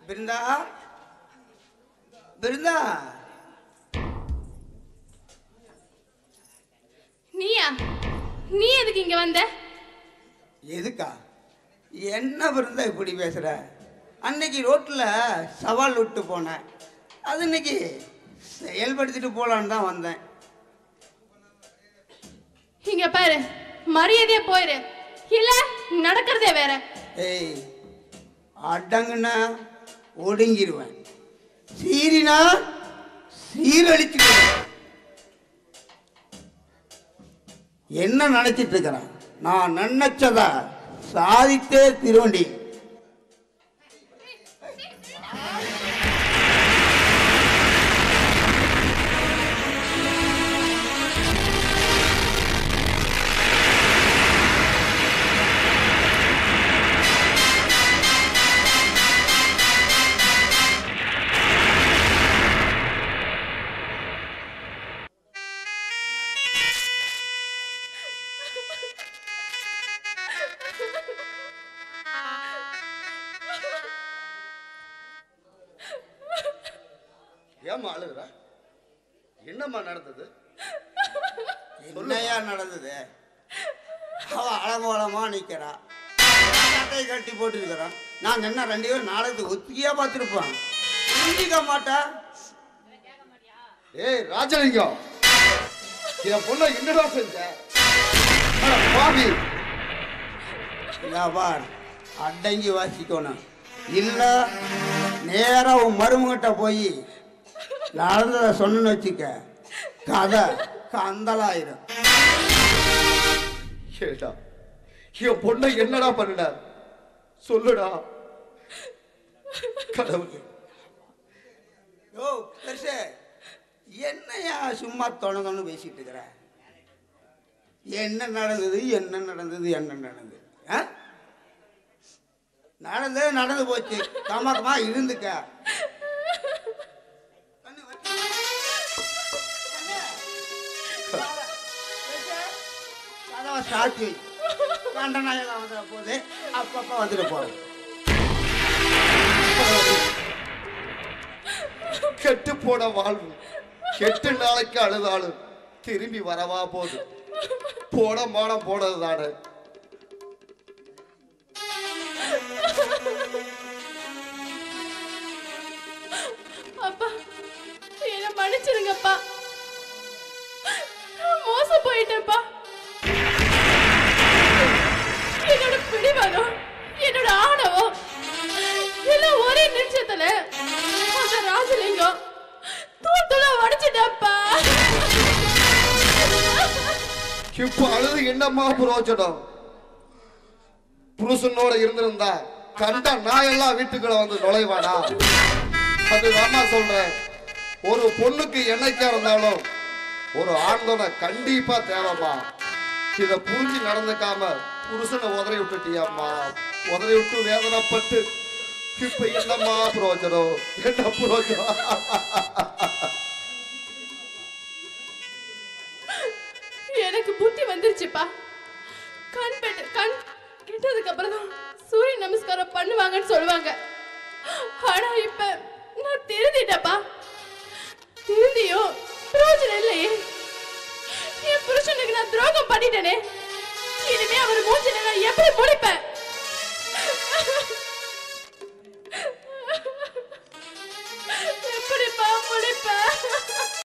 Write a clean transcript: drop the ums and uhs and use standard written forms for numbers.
பிருந்தா பிருந்தா நீயா? நீ எதுக்கு இங்க வந்த? எதுக்கா? என்ன பிருந்தா இப்படி பேசுற? அன்னைக்கு ரோட்ல சவால் விட்டு போனேன், அது இன்னைக்கு செயல்படுத்திட்டு போலான்னு தான் வந்தேன். இங்க பாரு, மரியாதையா போயிரு, இல்ல நடக்கிறதே வேற. ஏய், அடங்குனா ஒடுங்கிடுவேன், சீரினா சீரழிச்சுடுவேன். என்ன நினைச்சிட்டு இருக்கிறேன்? நான் நினைச்சதா சாதித்தே திருவண்டி. ஏம்மா அழுகுற? என்னம்மா நடந்தது? என்னையா நடந்தது? அவ அழகோலமா நிக்கிறா, கட்டை கட்டி போட்டு இருக்கிறான். நாங்க என்ன 2 பேரும் நாடகத்துக்கு ஒத்தியா பார்த்துருப்போம், புரிஞ்சிக்க மாட்டா. ஏய் ராஜலிங்கம், என் பொண்ணை என்னடா செஞ்ச? பாவி, பார், அடங்கி வாசிக்கணும், இல்ல நேரா உன் மருமகிட்ட போய் நடந்ததை சொன்னு வச்சுக்க, கதை கந்தலாயிரும். கேட்டா என் பொண்ணை என்னடா பண்ணுட? சொல்லுடா கடவுளே. யோ பெருசே, என்னையா சும்மா தொண பேசிட்டு இருக்கிற? என்ன நடந்தது என்ன நடந்தது என்ன நடந்தது? நடந்தது நடந்து போச்சு, கமாக்கமா இருந்துக்க. கதவை சாத்தி கண்டனாயெல்லாம் வந்துட போகுது, அப்பப்ப வந்துட்டு போறேன். கெட்டு போன வாழ்வு 8 நாளைக்கு அழுதாலும் திரும்பி வரவா போகுது. போட மானம் போனது தானே. அப்பா, என்ன மன்னிச்சிருங்கப்பா, மோசம் போயிட்டேன்ப்பா. என்னோட பிடிவாதம், என்னோட ஆணவம் எல்லாம் ஒரே நிமிஷத்துல அந்த ராஜலிங்கம் தூள் தூளா உடைச்சிட்டப்பா. இப்ப அழுது என்னம்மா புரோஜனம்? புருஷனோட இருந்திருந்தா கண்ட நாயெல்லாம் வீட்டுக்குள்ள வந்து நுழைவானா? அது அம்மா சொல்றேன், ஒரு பொண்ணுக்கு என்னைக்கா இருந்தாலும் ஒரு ஆண்தோட கண்டிப்பா தேவைம்மா. இத புரிஞ்சு நடந்துக்காம புருஷனை உதறி விட்டுட்டியம்மா. உதறி விட்டு வேதனைப்பட்டு இப்ப என்னம்மா புரோஜனம்? என்ன புரோஜனம்? எனக்கு புத்தி வந்துருச்சுப்பா. கண் கெட்டதுக்கு அப்புறம் தான் சூரிய நமஸ்காரம் பண்ணுவாங்கன்னு சொல்லுவாங்க. ஆனா இப்ப நான் திருந்திட்டப்பா. திருந்தியும் பிரயோஜனம் இல்லையே. என் புருஷனுக்கு நான் துரோகம் பண்ணிட்டேனே. இனிமே அவர் மூஞ்சில நான் எப்படி முடிப்பேன்?